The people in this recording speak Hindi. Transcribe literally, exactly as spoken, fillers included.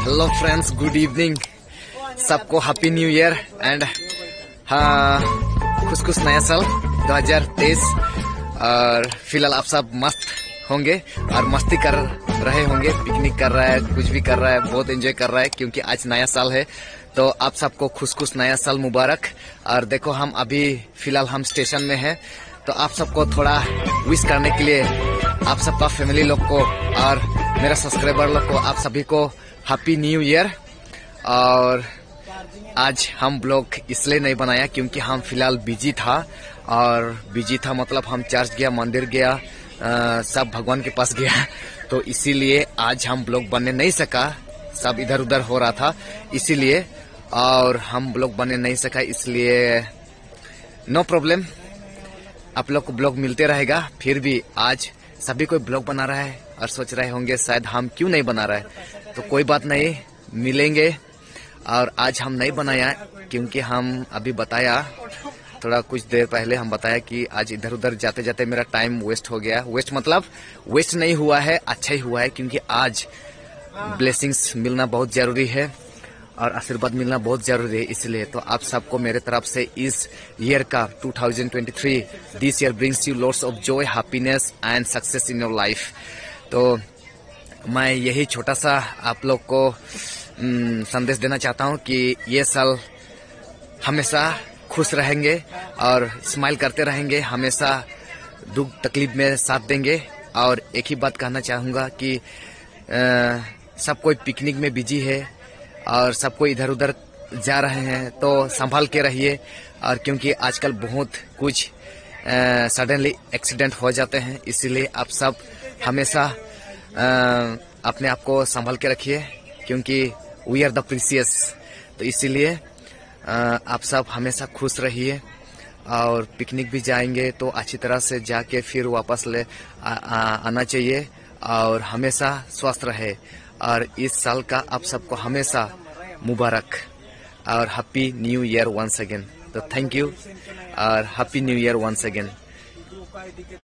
Hello friends, good evening. सबको हैप्पी न्यू ईयर एंड हाँ खुश खुश नया साल दो हज़ार तेईस। और फिलहाल आप सब मस्त होंगे और मस्ती कर रहे होंगे, पिकनिक कर रहा है, कुछ भी कर रहा है, बहुत एंजॉय कर रहा है क्योंकि आज नया साल है। तो आप सबको खुश खुश नया साल मुबारक। और देखो, हम अभी फिलहाल हम स्टेशन में हैं, तो आप सबको थोड़ा विश करने के लिए आप सबका फैमिली लोग को और मेरा सब्सक्राइबर लोग को, आप सभी को हैप्पी न्यू ईयर। और आज हम ब्लॉग इसलिए नहीं बनाया क्योंकि हम फिलहाल बिजी था, और बिजी था मतलब हम चर्च गया, मंदिर गया, आ, सब भगवान के पास गया, तो इसीलिए आज हम ब्लॉग बनने नहीं सका। सब इधर उधर हो रहा था इसीलिए, और हम ब्लॉग बनने नहीं सका, इसलिए नो प्रॉब्लम, आप लोग को ब्लॉग मिलते रहेगा। फिर भी आज सभी कोई ब्लॉग बना रहा है और सोच रहे होंगे शायद हम क्यों नहीं बना रहे, तो कोई बात नहीं, मिलेंगे। और आज हम नहीं बनाया क्योंकि हम अभी बताया, थोड़ा कुछ देर पहले हम बताया कि आज इधर उधर जाते जाते मेरा टाइम वेस्ट हो गया। वेस्ट मतलब वेस्ट नहीं हुआ है, अच्छा ही हुआ है, क्योंकि आज ब्लेसिंग्स मिलना बहुत जरूरी है और आशीर्वाद मिलना बहुत जरूरी है। इसलिए तो आप सबको मेरे तरफ से इस ईयर का दो हज़ार तेईस, this year brings you lots of joy, happiness and success in your life. तो मैं यही छोटा सा आप लोग को संदेश देना चाहता हूँ कि ये साल हमेशा खुश रहेंगे और स्माइल करते रहेंगे, हमेशा दुख तकलीफ में साथ देंगे। और एक ही बात कहना चाहूँगा कि आ, सब कोई पिकनिक में बिजी है और सब कोई इधर उधर जा रहे हैं, तो संभाल के रहिए। और क्योंकि आजकल बहुत कुछ सडनली एक्सीडेंट हो जाते हैं, इसीलिए आप सब हमेशा आ, अपने आप को संभाल के रखिए, क्योंकि वी आर द प्रीसियस। तो इसीलिए आप सब हमेशा खुश रहिए, और पिकनिक भी जाएंगे तो अच्छी तरह से जाके फिर वापस ले आ, आ, आना चाहिए, और हमेशा स्वस्थ रहे। और इस साल का आप सबको हमेशा मुबारक और happy new year once again. तो थैंक यू और happy new year once again.